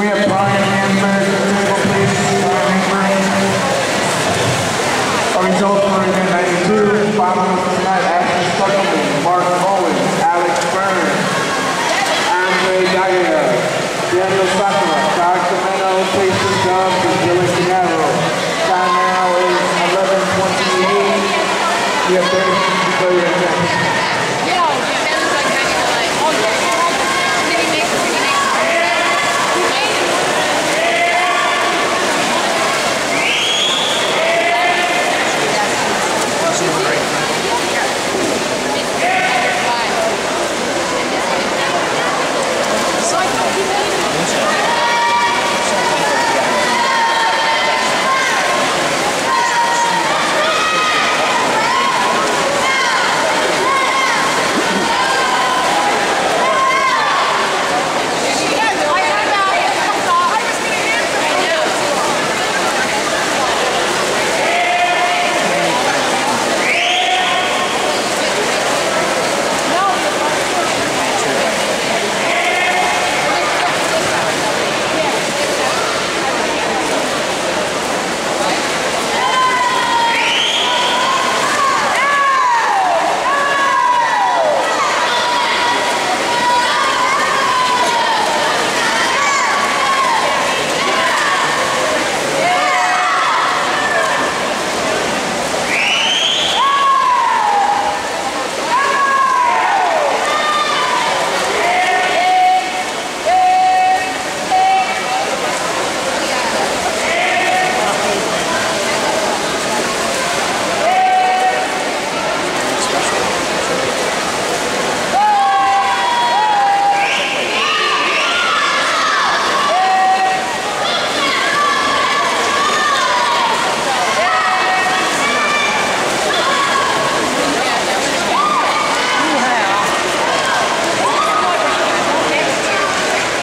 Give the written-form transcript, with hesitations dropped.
we have Brian Hansberg at the table, please? Brian Hansberg. Our results for event 92, finalists tonight, Ashley Stuckelman, Mark Owens, Alex Byrne, Andre Gaia, Daniel Saka,